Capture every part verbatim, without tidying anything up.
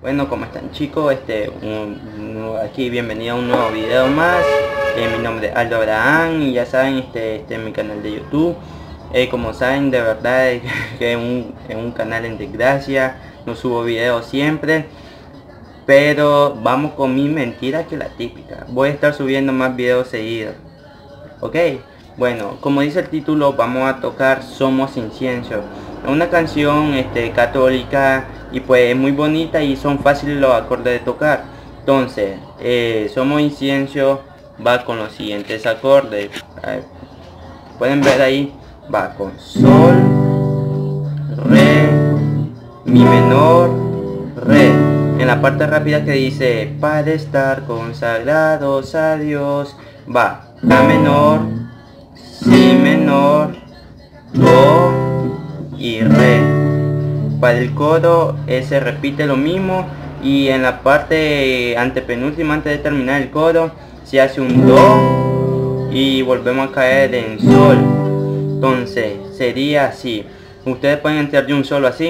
Bueno, ¿cómo están chicos? Este, un- un- aquí bienvenido a un nuevo video más. Eh, mi nombre es Aldo Abraham y ya saben, este, este es mi canal de YouTube. Eh, como saben, de verdad es que es un, es un canal en desgracia, no subo videos siempre. Pero vamos con mi mentira que la típica. Voy a estar subiendo más videos seguidos. Ok, bueno, como dice el título, vamos a tocar Somos Incienso. Es una canción este, católica y pues es muy bonita y son fáciles los acordes de tocar. Entonces, eh, Somos Incienso va con los siguientes acordes. A ver, pueden ver ahí, va con Sol, Re, Mi menor, Re. En la parte rápida que dice para estar consagrados a Dios, va La menor, Si menor, Do y Re. Para el coro eh, se repite lo mismo, y en la parte antepenúltima, antes de terminar el coro, se hace un Do y volvemos a caer en Sol. Entonces sería así. Ustedes pueden entrar de un solo así,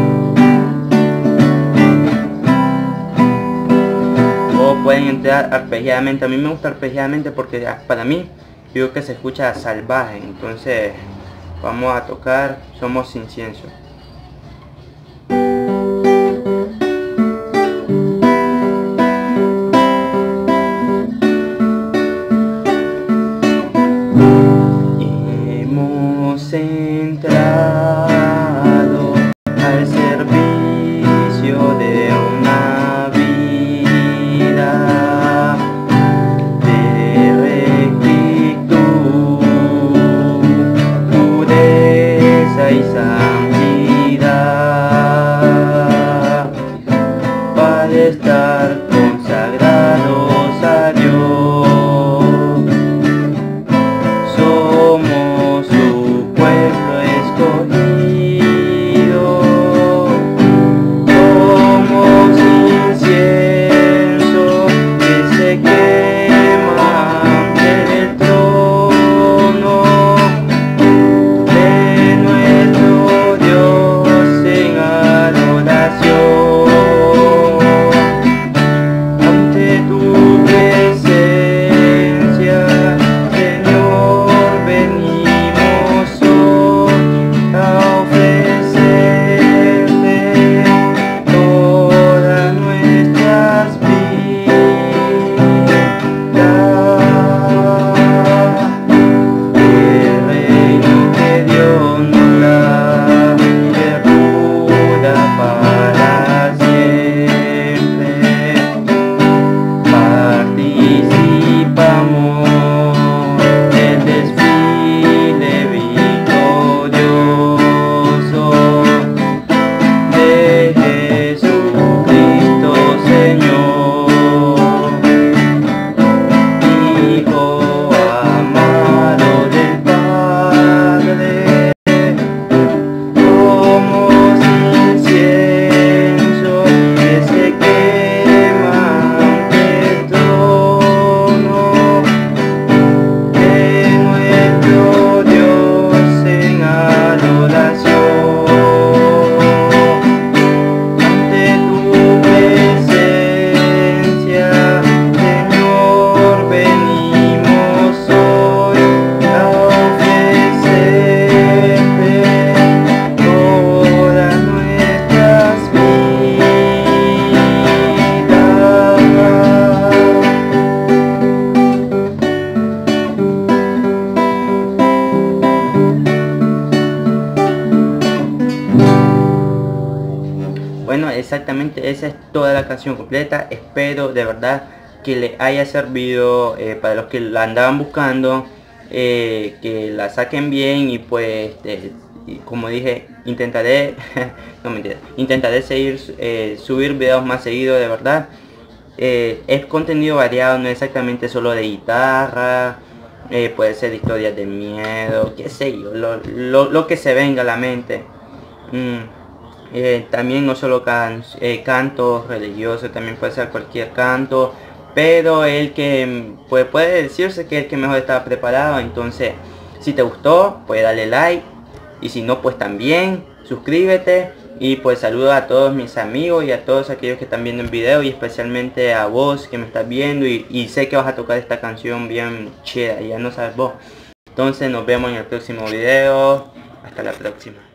o pueden entrar arpegiadamente. A mí me gusta arpegiadamente porque para mí creo que se escucha salvaje. Entonces vamos a tocar Somos Incienso. Hemos entrado al servicio de una vida de rectitud, pureza y santidad, para estar consagrados a Dios. Somos su pueblo escogido, somos incienso que se quema ante el trono de nuestro Dios en adoración. Ante tu presencia, Señor, venimos hoy a ofrecerte todas nuestras vidas. El reino que Dios nos da perdura para siempre. Participamos del desfile victorioso de Jesucristo Señor, Hijo amado del Padre. Somos incienso que se quema ante el trono de nuestro Dios en adoración. Ante tu presencia, Señor, venimos hoy a ofrecerte todas nuestras vidas. Bueno, exactamente esa es toda la canción completa. Espero de verdad que les haya servido, eh, para los que la andaban buscando, eh, que la saquen bien. Y pues este, y como dije, intentaré no mentira, intentaré seguir eh, subir videos más seguido, de verdad. Eh, es contenido variado, no exactamente solo de guitarra. Eh, puede ser historias de miedo, qué sé yo, lo, lo, lo que se venga a la mente. Mm. Eh, también no solo can, eh, cantos religiosos, también puede ser cualquier canto, pero el que pues, puede decirse que el que mejor estaba preparado. Entonces, si te gustó, pues dale like, y si no, pues también suscríbete Y pues saludo a todos mis amigos y a todos aquellos que están viendo el video, y especialmente a vos que me estás viendo y, y sé que vas a tocar esta canción bien chida, ya no sabes vos. Entonces nos vemos en el próximo video. Hasta la próxima.